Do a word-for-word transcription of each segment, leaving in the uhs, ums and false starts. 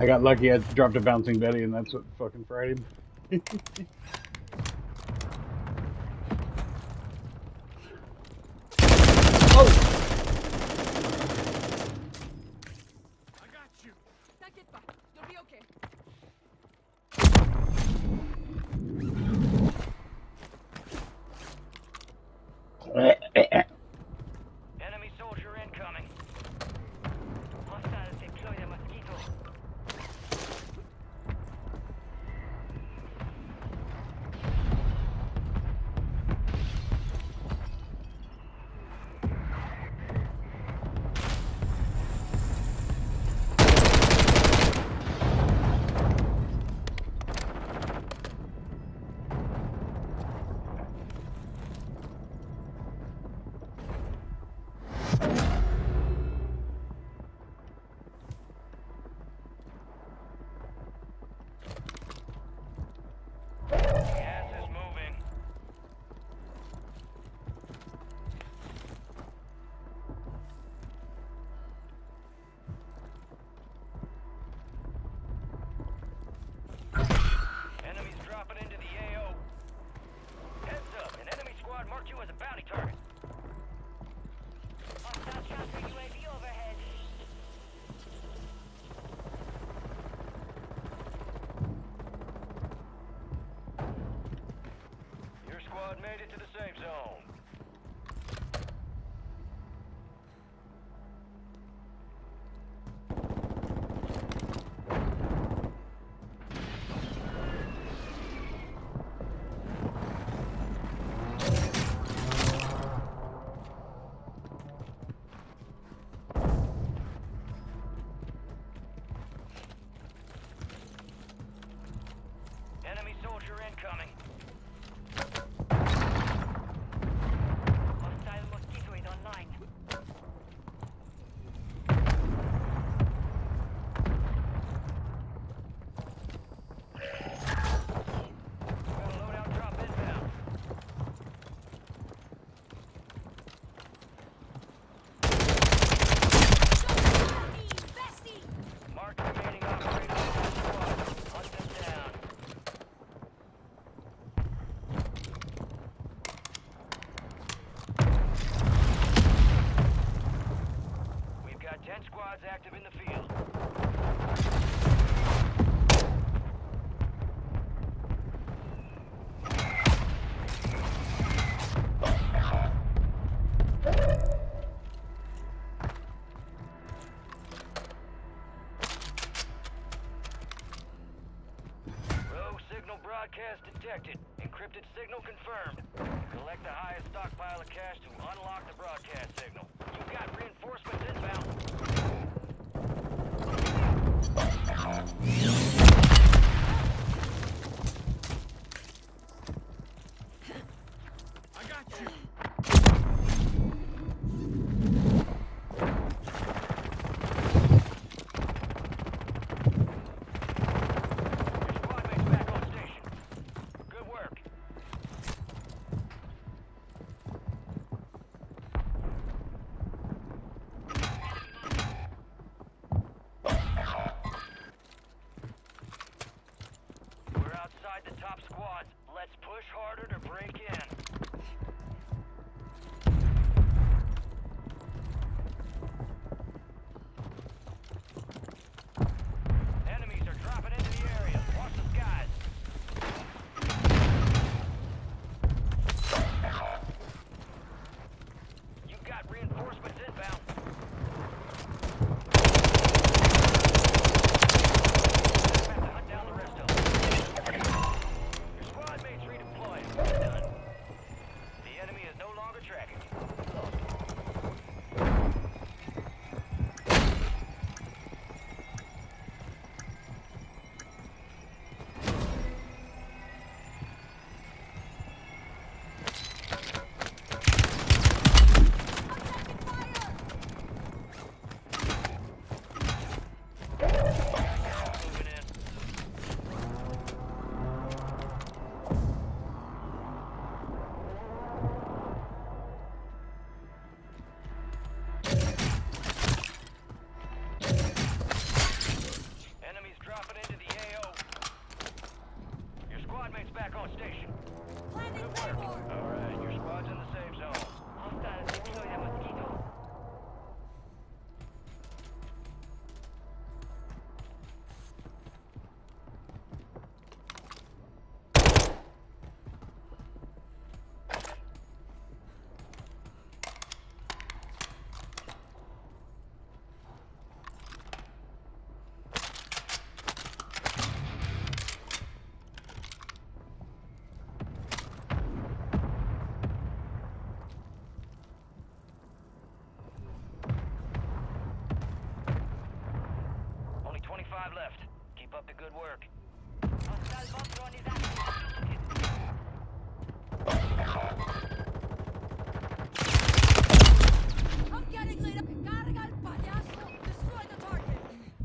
I got lucky. I dropped a bouncing Betty, and that's what fucking fried him. Oh! I got you. T'inquiète pas, you'll be okay. Enemy soldier incoming. Hostiles deploy the mosquito. Gas is moving. Enemies dropping into the A O. Heads up, an enemy squad marked you as a bounty target. Hostile counter U A V overhead. Your squad made it to the safe zone. Enemy soldier incoming. Hostile mosquito is online. Got a loadout drop inbound. Bestie! Mark remaining operators in your squad. Hunt them down. We've got ten squads active in the field. Rogue signal broadcast detected. Encrypted signal confirmed. Collect the highest stockpile of cash to unlock the broadcast signal. You've got reinforcements inbound. I got you. Your squad mate's back on station. Good work. five left. Keep up the good work. I'm getting lit up. Carga el payaso. Destroy the target.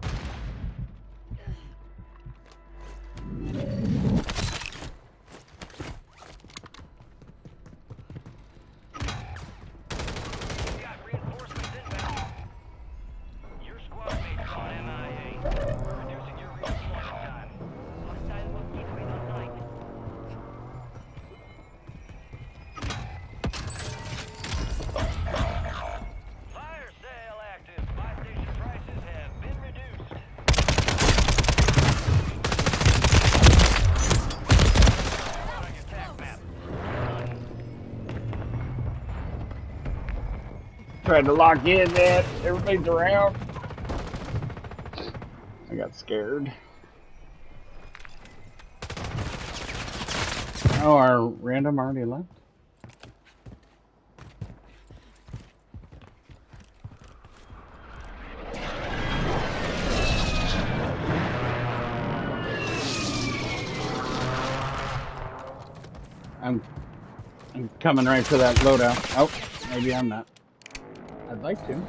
You got reinforcements inbound. Your squad mate's on M I A. Reducing your redeployment time. Hostile mosquito is online. Fire sale active. Buy station prices have been reduced. On your attack map. Tried to lock in that. Everybody's around. I got scared. Oh, our random already left? I'm I'm coming right for that loadout. Oh, maybe I'm not. I'd like to.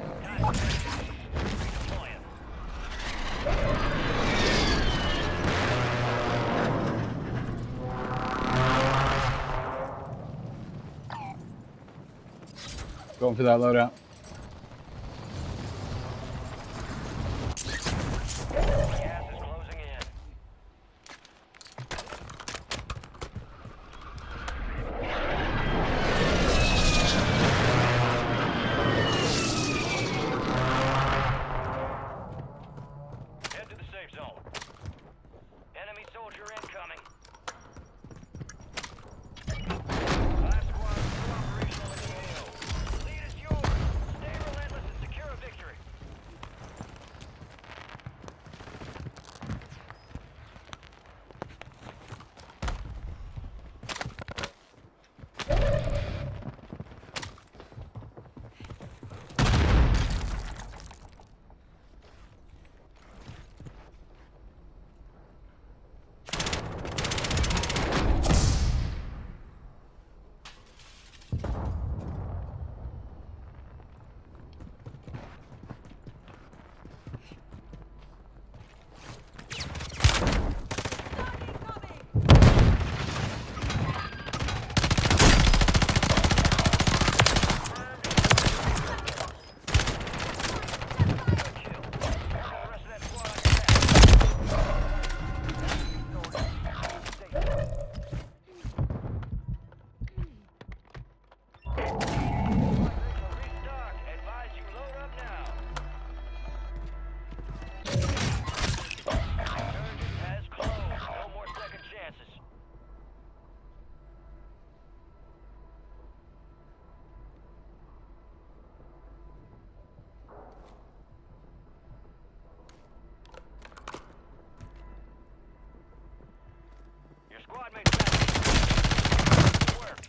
Going for that loadout. Gas is closing in. Head to the safe zone. Enemy soldier incoming. Five squads still operational in the A O. Lead is yours. Stay relentless and secure a victory. Squad mates back. Good work.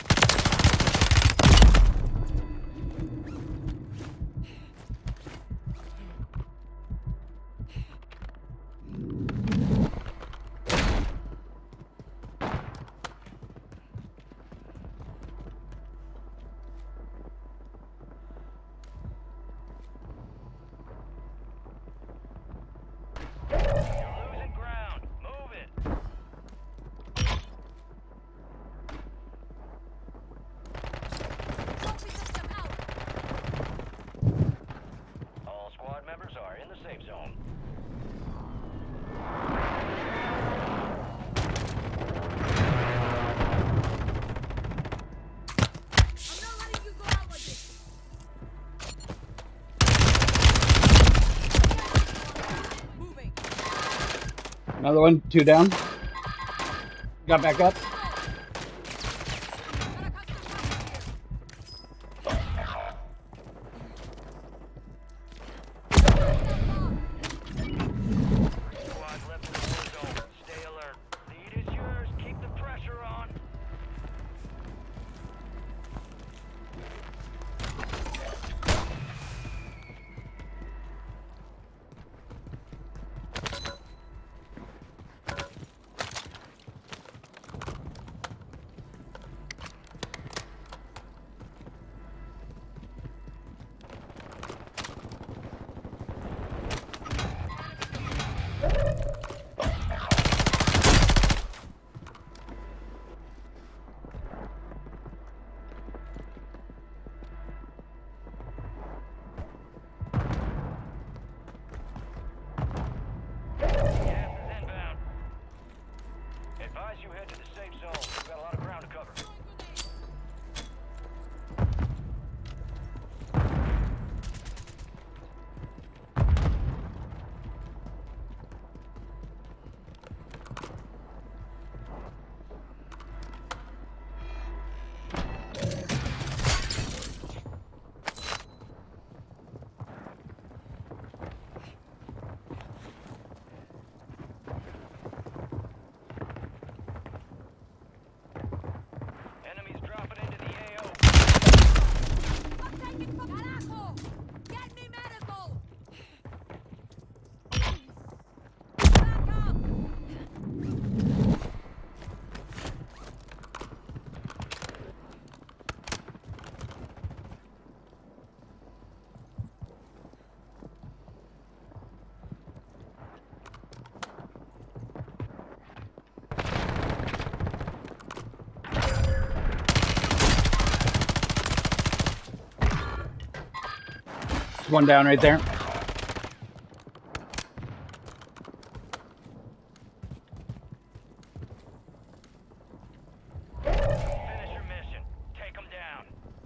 You're losing ground. Move it. Trophy system out. All squad members are in the safe zone. I'm not letting you go out like this. Moving. Another one, two down. Got back up. Got a custom package here. Squad left in the war zone. Stay alert. Lead is yours. Keep the pressure on. one down right there. Finish your mission. Take them down.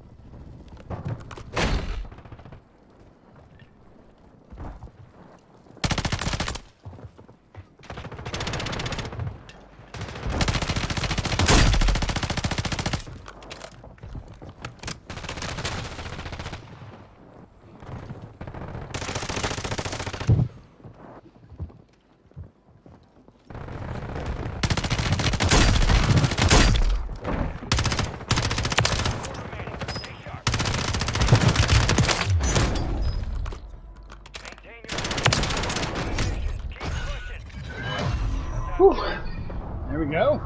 Whew. There we go.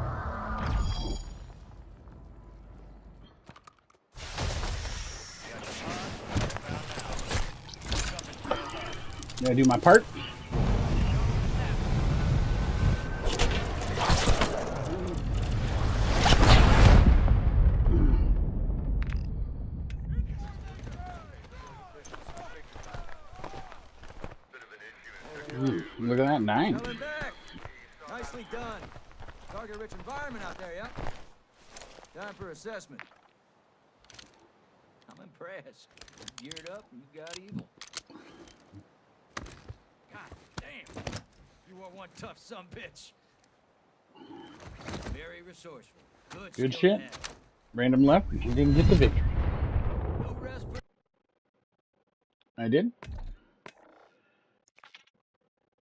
Gotta do my part. Ooh, look at that, nine. Coming back. Nicely done. Target-rich environment out there, yeah? Time for assessment. I'm impressed. You geared up and you got evil. God damn. You are one tough sumbitch. Very resourceful. Good, Good skill shit. to have. Random left. You didn't get the victory. No rest for I did.